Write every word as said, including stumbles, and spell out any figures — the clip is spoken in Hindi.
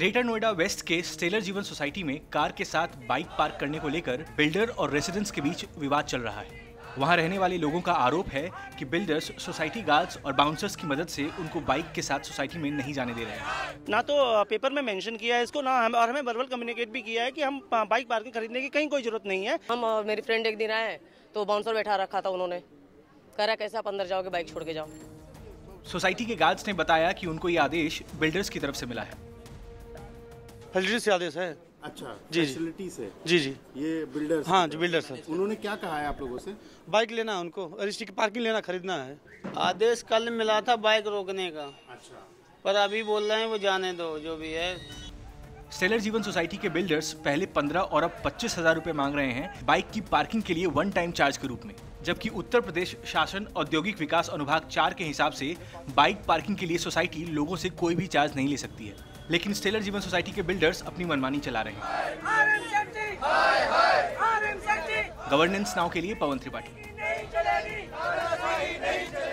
ग्रेटर नोएडा वेस्ट के स्टेलर जीवन सोसाइटी में कार के साथ बाइक पार्क करने को लेकर बिल्डर और रेसिडेंट्स के बीच विवाद चल रहा है। वहां रहने वाले लोगों का आरोप है कि बिल्डर्स सोसाइटी गार्ड्स और बाउंसर्स की मदद से उनको बाइक के साथ सोसाइटी में नहीं जाने दे रहे हैं। ना तो पेपर में मेंशन किया है इसको, ना हम और हमें वर्बल कम्युनिकेट भी किया है कि हम बाइक पार्किंग खरीदने की कहीं कोई जरूरत नहीं है। हम और मेरी फ्रेंड एक दिन आए तो बाउंसर बैठा रखा था, उन्होंने कह रहा कैसे आप अंदर जाओगे, बाइक छोड़ के जाओ। सोसाइटी के गार्ड्स ने बताया कि उनको ये आदेश बिल्डर्स की तरफ से मिला है। फैसिलिटी से आदेश है। अच्छा, जी फैसिलिटी से। जी जी ये बिल्डर्स? हाँ जी, बिल्डर्स है। उन्होंने क्या कहा है आप लोगों से? बाइक लेना है उनको, रजिस्ट्री की पार्किंग लेना, खरीदना है। आदेश कल मिला था बाइक रोकने का। अच्छा, पर अभी बोल रहे हैं वो जाने दो जो भी है। स्टेलर जीवन सोसाइटी के बिल्डर्स पहले पंद्रह और अब पच्चीस हजार रुपए मांग रहे हैं बाइक की पार्किंग के लिए वन टाइम चार्ज के रूप में, जबकि उत्तर प्रदेश शासन औद्योगिक विकास अनुभाग चार के हिसाब से बाइक पार्किंग के लिए सोसाइटी लोगों से कोई भी चार्ज नहीं ले सकती है। लेकिन स्टेलर जीवन सोसाइटी के बिल्डर्स अपनी मनमानी चला रहे हैं। गवर्नेंस नाउ के लिए पवन त्रिपाठी।